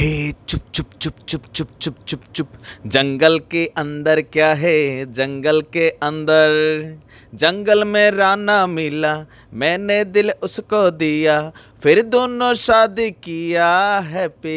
हे चुप चुप चुप चुप चुप चुप चुप चुप जंगल के अंदर क्या है जंगल के अंदर जंगल में राना मिला मैंने दिल उसको दिया फिर दोनों शादी किया हैप्पी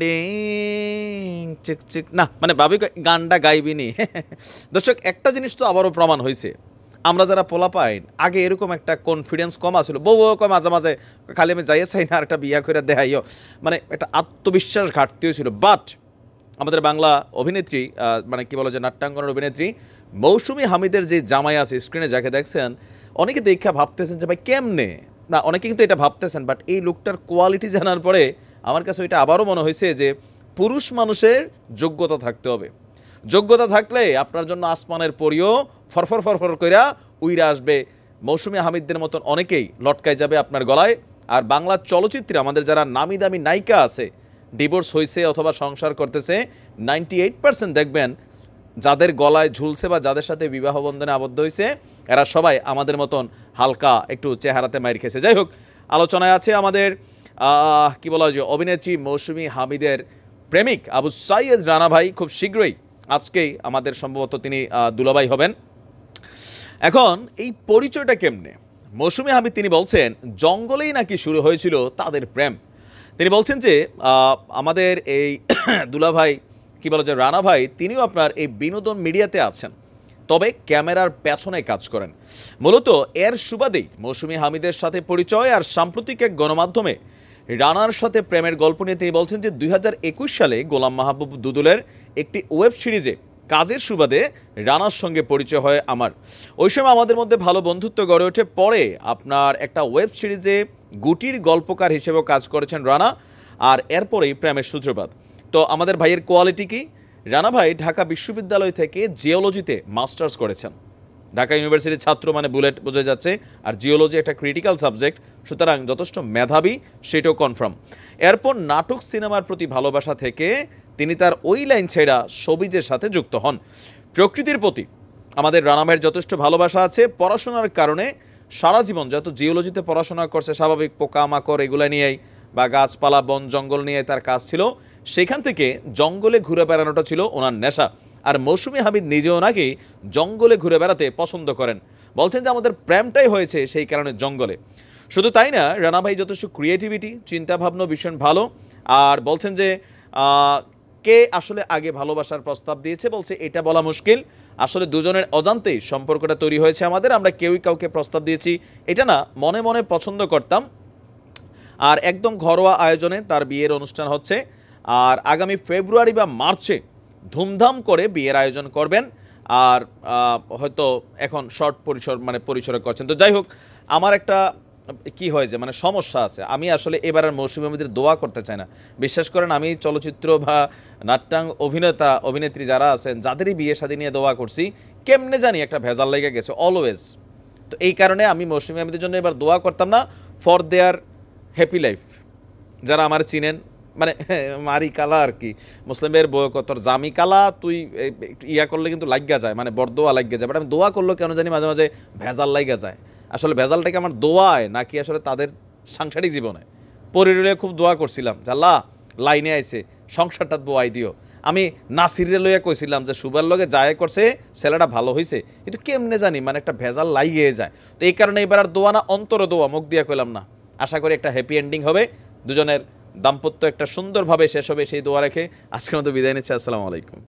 एंडिंग चिक चिक ना মানে ভাবি গানটা গাইবিনি দর্শক একটা জিনিস তো আবারও প্রমাণ হয়েছে আমরা যারা পোলা পাই আগে এরকম একটা কনফিডেন্স কম আছিল বউও কয় মাঝে মাঝে খালি আমি যাইয়ে চাই না আর একটা বিয়া করে দেখাইও মানে একটা আত্মবিশ্বাস ঘাটতিও ছিল বাট আমাদের বাংলা অভিনেত্রী মানে কি বলে যে নাট্যাঙ্গনের অভিনেত্রী মৌসুমী হামিদের যে জামাই আছে স্ক্রিনে যাকে দেখছেন অনেকে দেখা ভাবতেছেন যে ভাই কেমনে না অনেকে কিন্তু এটা ভাবতেছেন বাট এই লুকটার কোয়ালিটি জানার পরে আমার কাছে এটা আবারও মনে হয়েছে যে পুরুষ মানুষের যোগ্যতা থাকতে হবে যোগ্যতা থাকলে আপনার জন্য আসমানের পরিও ফরফর ফরফর কইরা উইরা আসবে মৌসুমী হামিদদের মতন অনেকেই লটকায় যাবে আপনার গলায় আর বাংলা চলচ্চিত্রে আমাদের যারা নামি দামি নায়িকা আছে ডিভোর্স হয়েছে অথবা সংসার করতেছে 98% দেখবেন যাদের গলায় ঝুলছে বা যাদের সাথে বিবাহ বন্ধনে আবদ্ধ হয়েছে এরা সবাই আমাদের মতন হালকা একটু চেহারাতে মাইর খেয়েছে যাই হোক আলোচনায় আছে আমাদের কি বলা হয় যে অভিনেত্রী মৌসুমী হামিদের প্রেমিক আবু সাইয়েদ রানা ভাই খুব শীঘ্রই আজকেই আমাদের সম্ভবত তিনি দুলাভাই হবেন এখন এই পরিচয়টা কেমনে মৌসুমী হামিদ তিনি বলছেন জঙ্গলেই নাকি শুরু হয়েছিল তাদের প্রেম তিনি বলছেন যে আমাদের এই দুলাভাই কি বলা যায় রানা ভাই তিনিও আপনার এই বিনোদন মিডিয়াতে আছেন তবে ক্যামেরার পেছনে কাজ করেন মূলত এর সুবাদেই মৌসুমী হামিদের সাথে পরিচয় আর সাম্প্রতিক এক গণমাধ্যমে রানার সাথে প্রেমের গল্প নিয়ে তিনি বলছেন যে 2021 সালে গোলাম মাহবুব দুদুলের একটি ওয়েব সিরিজে কাজের সুবাদে রানার সঙ্গে পরিচয় হয় আমার ওই সময় আমাদের মধ্যে ভালো বন্ধুত্ব গড়ে ওঠে পরে আপনার একটা ওয়েব সিরিজে গুটির গল্পকার হিসেবেও কাজ করেছেন রানা আর এরপরেই প্রেমের সূত্রপাত তো আমাদের ভাইয়ের কোয়ালিটি কি রানা ভাই ঢাকা বিশ্ববিদ্যালয় থেকে জিওলজিতে মাস্টার্স করেছেন ঢাকা ইউনিভার্সিটির ছাত্র মানে বুলেট বোঝা যাচ্ছে আর জিওলজি একটা ক্রিটিক্যাল সাবজেক্ট সুতরাং যথেষ্ট মেধাবী সেটাও কনফার্ম এরপর নাটক সিনেমার প্রতি ভালোবাসা থেকে তিনি তার ওই লাইন ছেড়া শোবিজের সাথে যুক্ত হন প্রকৃতির প্রতি আমাদের রানা ভাইয়ের যথেষ্ট ভালোবাসা আছে পড়াশোনার কারণে সারা জীবন যত জিওলজিতে পড়াশোনা করছে স্বাভাবিক পোকামাকড় এগুলো নিয়েই বা গাছপালা বন জঙ্গল নিয়ে তার কাজ ছিল সেখান থেকে জঙ্গলে ঘুরে বেড়ানোটা ছিল ওনার নেশা আর মৌসুমী হামিদ নিজেও নাকি জঙ্গলে ঘুরে বেড়াতে পছন্দ করেন বলছেন যে আমাদের প্রেমটাই হয়েছে সেই কারণে জঙ্গলে শুধু তাই না রানা ভাই যথেষ্ট ক্রিয়েটিভিটি চিন্তাভাবনা ভীষণ ভালো আর বলছেন যে কে আসলে আগে ভালোবাসার প্রস্তাব দিয়েছে বলছে এটা বলা মুশকিল আসলে দুজনের অজান্তেই সম্পর্কটা তৈরি হয়েছে আমাদের আমরা কেউই কাউকে প্রস্তাব দিয়েছি এটা না মনে মনে পছন্দ করতাম আর একদম ঘরোয়া আয়োজনে তার বিয়ের অনুষ্ঠান হচ্ছে আর আগামী ফেব্রুয়ারি বা মার্চে ধুমধাম করে বিয়ের আয়োজন করবেন আর হয়তো এখন শর্ট পরিসরে করছেন তো যাই হোক আমার একটা কি হয় যে মানে সমস্যা আছে আমি আসলে এবারের মৌসুমী হামিদের দোয়া করতে চাই না বিশ্বাস করেন আমি চলচ্চিত্র বা অভিনেত্রী যারা আছেন যাদেরই বিয়ে শাদী নিয়ে দোয়া করছি কেমনে জানি একটা ভেজাল লেগে গেছে অলওয়েজ তো এই কারণে আমি মৌসুমী হামিদের জন্য এবার দোয়া করতাম না ফর দেয়ার হ্যাপি লাইফ যারা আমার চিনেন মানে মারি কালা আর কি মুসলিমের তোর জামি কালা তুই ইয়া করলে কিন্তু লাগিয়া যায় মানে বড়দোয়া লাগিয়া যায় বাট আমি দোয়া করলেও কেন জানি মাঝে মাঝে ভেজাল লাগিয়া যায় আসলে ভেজালটাকে আমার দোয়ায় নাকি আসলে তাদের সাংসারিক জীবনে পরিরে খুব দোয়া করছিলাম জাল্লা লাইনে আইছে সংসারটা দোয়াই দিও আমি নাসিরে লইয়া কইছিলাম যে সুবার লগে যায় করছে ছেলেটা ভালো হয়েছে কিন্তু কেমনে জানি মানে একটা ভেজাল লাগিয়ে যায় তো এই কারণে এবার আর দোয়া না অন্তর দোয়া মুখ দিয়া কইলাম না আশা করি একটা হ্যাপি এন্ডিং হবে দুজনের দাম্পত্য একটা সুন্দরভাবে শেষ হবে সেই দোয়া রেখে আজকের মতো বিদায় নিচ্ছি আসসালামু আলাইকুম